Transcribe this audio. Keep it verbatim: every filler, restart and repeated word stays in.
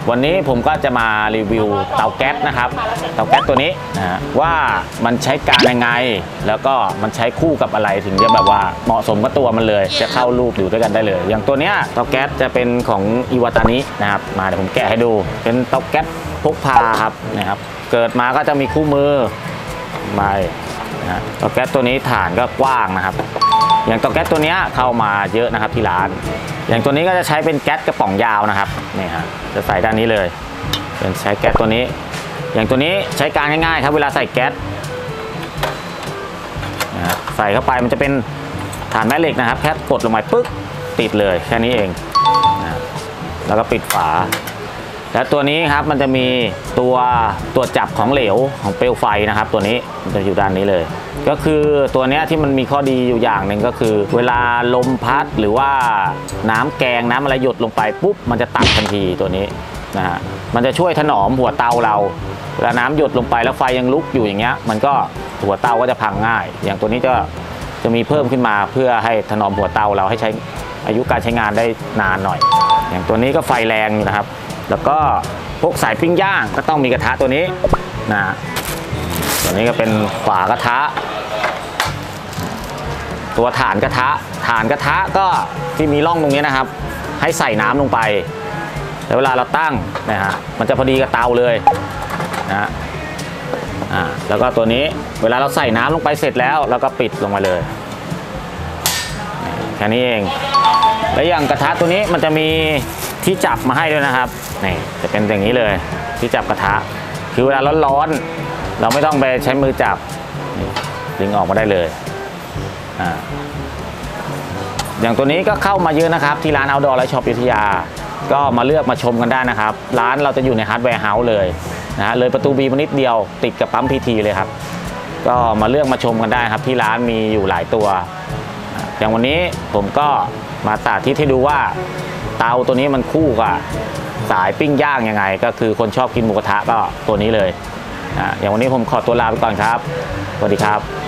วันนี้ผมก็จะมารีวิวเตาแก๊สนะครับเตาแก๊สตัวนี้นะว่ามันใช้การยังไงแล้วก็มันใช้คู่กับอะไรถึงจะแบบว่าเหมาะสมกับตัวมันเลยจะเข้ารูปอยู่ด้วยกันได้เลยอย่างตัวเนี้ยเตาแก๊สจะเป็นของอิวาตานินะครับมาเดี๋ยวผมแกะให้ดูเป็นเตาแก๊สพกพาครับนะครับเกิดมาก็จะมีคู่มือมานะเตาแก๊สตัวนี้ฐานก็กว้างนะครับอย่างเตาแก๊สตัวนี้เข้ามาเยอะนะครับที่ร้านอย่างตัวนี้ก็จะใช้เป็นแก๊สกระป๋องยาวนะครับนี่ฮะจะใส่ด้านนี้เลยเป็นใช้แก๊สตัวนี้อย่างตัวนี้ใช้การง่ายๆครับเวลาใส่แก๊สนะใส่เข้าไปมันจะเป็นฐานแม่เหล็กนะครับแค่กดลงไปปึ๊กติดเลยแค่นี้เองนะแล้วก็ปิดฝาแล้วตัวนี้ครับมันจะมีตัวตัวจับของเหลวของเปลวไฟนะครับตัวนี้มันจะอยู่ด้านนี้เลยก็คือตัวนี้ที่มันมีข้อดีอยู่อย่างหนึ่งก็คือเวลาลมพัดหรือว่าน้ำแกงน้ำอะไรหยดลงไปปุ๊บมันจะตัดทันทีตัวนี้นะฮะมันจะช่วยถนอมหัวเตาเราเวลาน้ำหยดลงไปแล้วไฟยังลุกอยู่อย่างเงี้ยมันก็หัวเตาก็จะพังง่ายอย่างตัวนี้จะจะมีเพิ่มขึ้นมาเพื่อให้ถนอมหัวเตาเราให้ใช้อายุการใช้งานได้นานหน่อยอย่างตัวนี้ก็ไฟแรงอยู่นะครับแล้วก็พวกสายปิ้งย่างก็ต้องมีกระทะตัวนี้นะตัวนี้ก็เป็นฝากระทะตัวฐานกระทะฐานกระทะก็ที่มีร่องตรงนี้นะครับให้ใส่น้ำลงไปแล้วเวลาเราตั้งนะฮะมันจะพอดีกับเตาเลยนะอ่าแล้วก็ตัวนี้เวลาเราใส่น้ำลงไปเสร็จแล้วเราก็ปิดลงมาเลยแค่นี้เองและอย่างกระทะตัวนี้มันจะมีที่จับมาให้ด้วยนะครับนี่จะเป็นอย่างนี้เลยที่จับกระทะคือเวลาร้อนๆเราไม่ต้องไปใช้มือจับดึงออกมาได้เลยอ่าอย่างตัวนี้ก็เข้ามาเยอะนะครับที่ร้าน Outdoor และช็อปอยุธยาก็มาเลือกมาชมกันได้นะครับร้านเราจะอยู่ในฮาร์ดแวร์เฮาส์เลยนะเลยประตูบีมานิดเดียวติดกับปั๊มพีทีเลยครับก็มาเลือกมาชมกันได้ครับที่ร้านมีอยู่หลายตัวอย่างวันนี้ผมก็มาสาธิตให้ดูว่าเตาตัวนี้มันคู่กับสายปิ้งย่างยังไงก็คือคนชอบกินหมูกระทะก็ตัวนี้เลยอ่าอย่างวันนี้ผมขอตัวลาไปก่อนครับสวัสดีครับ